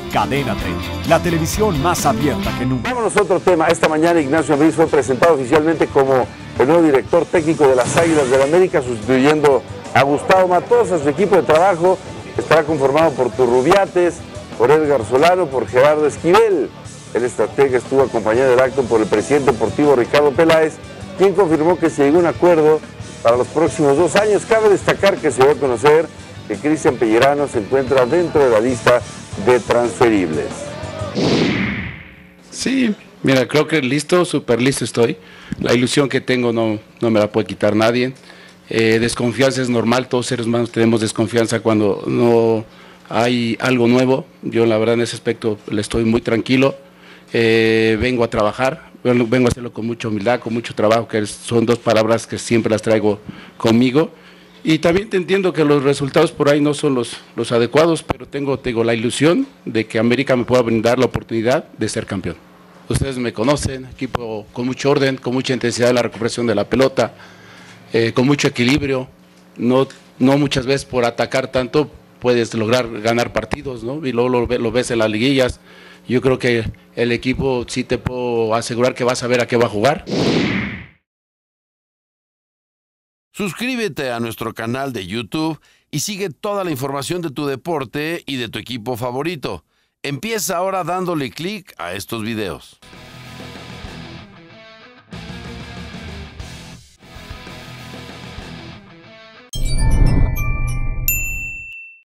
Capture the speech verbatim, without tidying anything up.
Cadena treinta, la televisión más abierta que nunca. Vámonos a otro tema. Esta mañana Ignacio Ambriz fue presentado oficialmente como el nuevo director técnico de las Águilas del América, sustituyendo a Gustavo Matosas. Su equipo de trabajo estará conformado por Turrubiates, por Edgar Solano, por Gerardo Esquivel. El estratega estuvo acompañado del acto por el presidente deportivo Ricardo Peláez, quien confirmó que se llegó a un acuerdo para los próximos dos años. Cabe destacar que se dio a conocer que Cristian Pellerano se encuentra dentro de la lista de transferibles. Sí, mira, creo que listo, súper listo estoy. La ilusión que tengo no, no me la puede quitar nadie. Eh, desconfianza es normal, todos seres humanos tenemos desconfianza cuando no hay algo nuevo. Yo la verdad en ese aspecto le estoy muy tranquilo. Eh, vengo a trabajar, vengo a hacerlo con mucha humildad, con mucho trabajo, que son dos palabras que siempre las traigo conmigo. Y también te entiendo que los resultados por ahí no son los, los adecuados, pero tengo, tengo la ilusión de que América me pueda brindar la oportunidad de ser campeón. Ustedes me conocen, equipo con mucho orden, con mucha intensidad en la recuperación de la pelota, eh, con mucho equilibrio, no, no muchas veces por atacar tanto puedes lograr ganar partidos, ¿no? Y luego lo, lo ves en las liguillas. Yo creo que el equipo sí te puedo asegurar que vas a ver a qué va a jugar. Suscríbete a nuestro canal de YouTube y sigue toda la información de tu deporte y de tu equipo favorito. Empieza ahora dándole clic a estos videos.